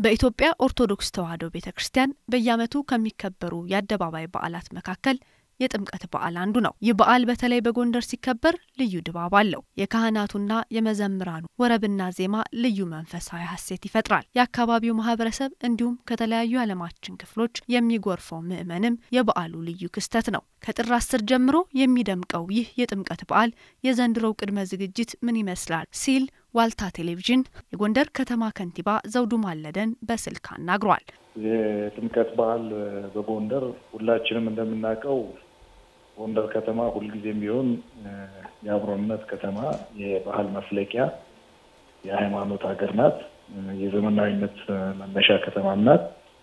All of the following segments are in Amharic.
በኢትዮጵያ ኦርቶዶክስ ተዋሕዶ ቤተክርስቲያን በየዓመቱ ከሚከበሩ የአደባባይ በዓላት መካከል የጥምቀት በዓል አንዱ ነው። ይህ በዓል በተለይ በጎንደር ሲከበር ልዩ ድባብ አለው። የካህናቱና የመዘምራኑ ወረብና ዜማ ልዩ መንፈሳዊ ሐሴት ይፈጥራል። የአካባቢው ማህበረሰብ እንዲሁም ከተለያዩ ዓለማችን ክፍሎች የሚጎርፈው ምእመንም የበዓሉ ልዩ ክስተት ነው። ከጥር 10 ጀምሮ የሚደምቀው ይህ የጥምቀት በዓል የዘንድሮው ቅድመ ዝግጅት ምን ይመስላል ሲል ዋልታ ቴሌቪዥን የጎንደር ከተማ ከንቲባ ዘውዱ ማለደን በስልክ አናግሯል። የጥምቀት በዓል በጎንደር ሁላችንም እንደምናውቀው ጎንደር ከተማ ሁልጊዜም ቢሆን የአብሮነት ከተማ፣ የባህል መፍለቂያ፣ የሃይማኖት ሀገር ናት። የዘመናዊነት መነሻ ከተማም ናት።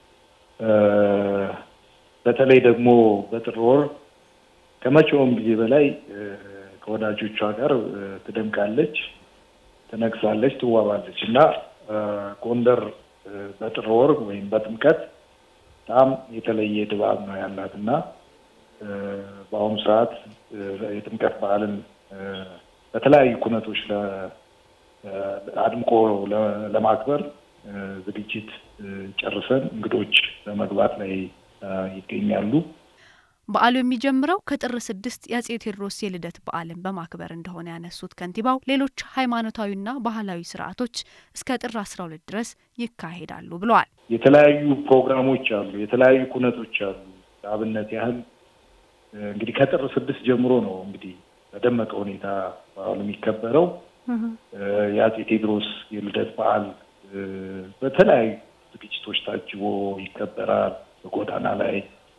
በተለይ ደግሞ በጥር ወር ከመቼውም ጊዜ በላይ ከወዳጆቿ ጋር ትደምቃለች፣ ትነግሳለች፣ ትዋባለች እና ጎንደር በጥር ወር ወይም በጥምቀት በጣም የተለየ ድባብ ነው ያላትና በአሁኑ ሰዓት የጥምቀት በዓልን በተለያዩ ኩነቶች አድምቆ ለማክበር ዝግጅት ጨርሰን እንግዶች በመግባት ላይ ይገኛሉ። በዓሉ የሚጀምረው ከጥር 6 የአፄ ቴዎድሮስ የልደት በዓልን በማክበር እንደሆነ ያነሱት ከንቲባው ሌሎች ሃይማኖታዊና ባህላዊ ስርዓቶች እስከ ጥር 12 ድረስ ይካሄዳሉ ብለዋል። የተለያዩ ፕሮግራሞች አሉ፣ የተለያዩ ኩነቶች አሉ። ለአብነት ያህል እንግዲህ ከጥር 6 ጀምሮ ነው እንግዲህ በደመቀ ሁኔታ በዓሉ የሚከበረው። የአፄ ቴዎድሮስ የልደት በዓል በተለያዩ ዝግጅቶች ታጅቦ ይከበራል። በጎዳና ላይ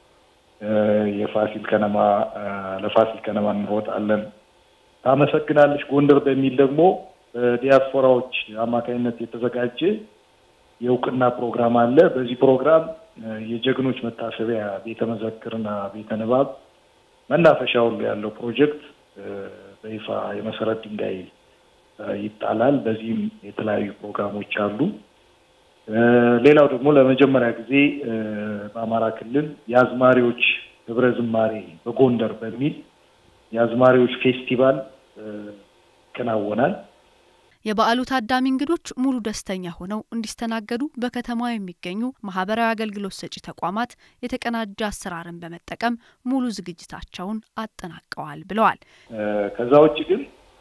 የፋሲል ከነማ ለፋሲል ከነማ እንሮጣለን። ታመሰግናለች ጎንደር በሚል ደግሞ ዲያስፖራዎች አማካይነት የተዘጋጀ የእውቅና ፕሮግራም አለ። በዚህ ፕሮግራም የጀግኖች መታሰቢያ ቤተ መዘክርና ቤተ ንባብ መናፈሻው ያለው ፕሮጀክት በይፋ የመሰረት ድንጋይ ይጣላል። በዚህም የተለያዩ ፕሮግራሞች አሉ። ሌላው ደግሞ ለመጀመሪያ ጊዜ በአማራ ክልል የአዝማሪዎች ህብረ ዝማሬ በጎንደር በሚል የአዝማሪዎች ፌስቲቫል ይከናወናል። የበዓሉ ታዳሚ እንግዶች ሙሉ ደስተኛ ሆነው እንዲስተናገዱ በከተማው የሚገኙ ማህበራዊ አገልግሎት ሰጪ ተቋማት የተቀናጀ አሰራርን በመጠቀም ሙሉ ዝግጅታቸውን አጠናቀዋል ብለዋል። ከዛ ውጭ ግን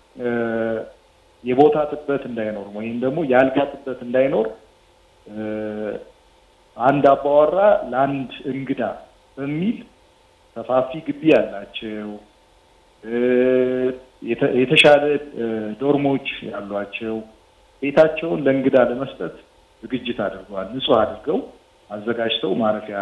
የቦታ ጥበት እንዳይኖር ወይም ደግሞ የአልጋ ጥበት እንዳይኖር አንድ አባወራ ለአንድ እንግዳ በሚል ሰፋፊ ግቢ ያላቸው የተሻለ ዶርሞች ያሏቸው ቤታቸውን ለእንግዳ ለመስጠት ዝግጅት አድርገዋል። ንጹህ አድርገው አዘጋጅተው ማረፊያ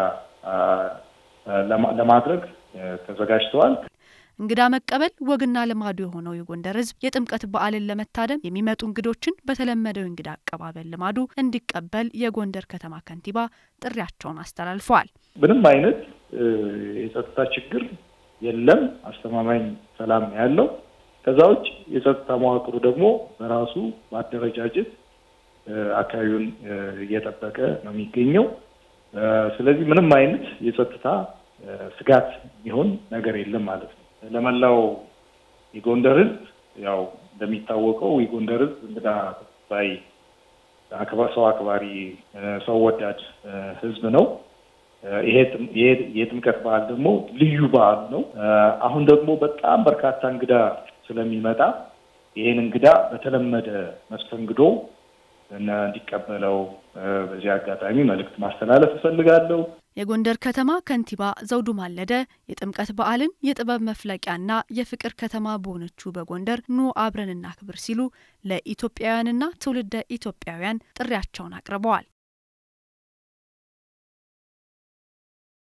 ለማድረግ ተዘጋጅተዋል። እንግዳ መቀበል ወግና ልማዱ የሆነው የጎንደር ህዝብ የጥምቀት በዓልን ለመታደም የሚመጡ እንግዶችን በተለመደው እንግዳ አቀባበል ልማዱ እንዲቀበል የጎንደር ከተማ ከንቲባ ጥሪያቸውን አስተላልፈዋል። ምንም አይነት የጸጥታ ችግር የለም፣ አስተማማኝ ሰላም ያለው። ከዛውጭ የጸጥታ መዋቅሩ ደግሞ በራሱ ማደረጃጀት አካባቢውን እየጠበቀ ነው የሚገኘው። ስለዚህ ምንም አይነት የጸጥታ ስጋት የሚሆን ነገር የለም ማለት ነው። ለመላው የጎንደር ህዝብ ያው እንደሚታወቀው የጎንደር ህዝብ እንግዳ ባይ ሰው አክባሪ ሰው ወዳድ ህዝብ ነው። ይሄ የጥምቀት በዓል ደግሞ ልዩ በዓል ነው። አሁን ደግሞ በጣም በርካታ እንግዳ ስለሚመጣ ይሄን እንግዳ በተለመደ መስተንግዶ እንዲቀበለው በዚህ አጋጣሚ መልእክት ማስተላለፍ እፈልጋለሁ። የጎንደር ከተማ ከንቲባ ዘውዱ ማለደ የጥምቀት በዓልን የጥበብ መፍለቂያና የፍቅር ከተማ በሆነችው በጎንደር ኑ አብረን እናክብር ሲሉ ለኢትዮጵያውያንና ትውልደ ኢትዮጵያውያን ጥሪያቸውን አቅርበዋል።